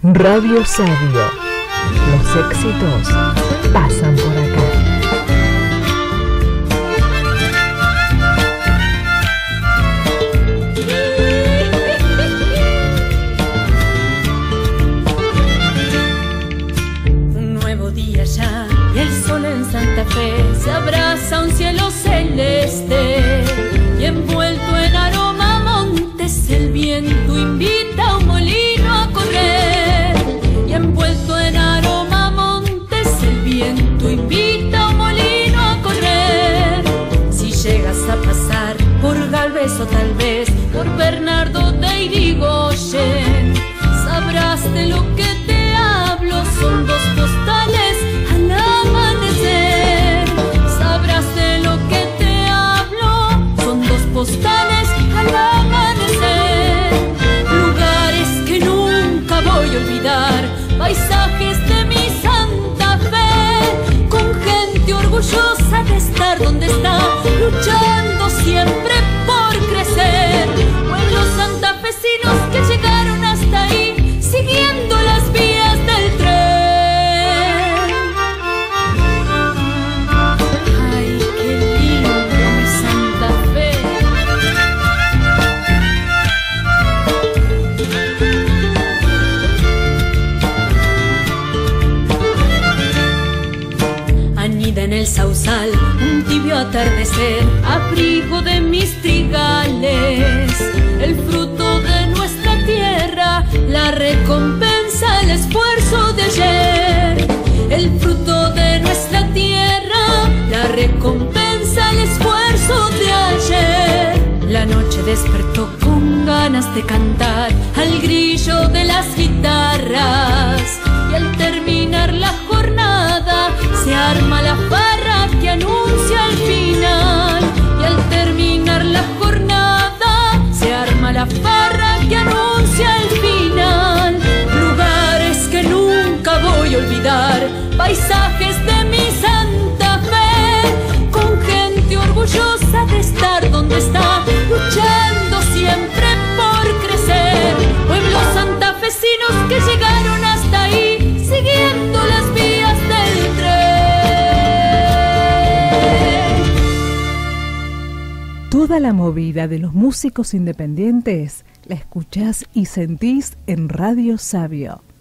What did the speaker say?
Radio Sabio. Los éxitos pasan por acá. Un nuevo día ya y el sol en Santa Fe se abraza a un cielo celeste y envuelto en aroma montes el viento invita a un molino a correr. Y envuelto en aroma montes el viento invita a un molino a correr. Si llegas a pasar por Galvez o tal vez por Bernardo de Irigoyen, sabrás de lo que te hablo, son dos postales al amanecer. Sabrás de lo que te hablo, son dos postales al amanecer. Lugares que nunca voy a olvidar, paisajes de mi Santa Fe, con gente orgullosa de estar donde está, luchando siempre por crecer. Pueblos santafesinos que llegaron hasta ahí, siguiendo las vías del tren. Ay, qué lindo mi Santa Fe. Anida en el sausal un tibio atardecer, abrigo de mis trigales, el fruto de nuestra tierra, la recompensa, el esfuerzo de ayer. El fruto de nuestra tierra, la recompensa, el esfuerzo de ayer. La noche despertó con ganas de cantar al grillo de las guitarras, y al terminar la jornada se arma la farra que anuncia el final. Y al terminar la jornada se arma la farra que anuncia el final. Lugares que nunca voy a olvidar, paisajes de mi Santa Fe, con gente orgullosa de estar donde está, luchando siempre por crecer. Pueblos santafesinos que llegaron hasta ahí, siguiendo las vías del tren. Toda la movida de los músicos independientes la escuchás y sentís en Radio Sabio.